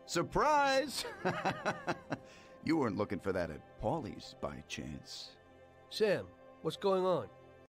Surprise! You weren't looking for that at Paulie's by chance. Sam, what's going on?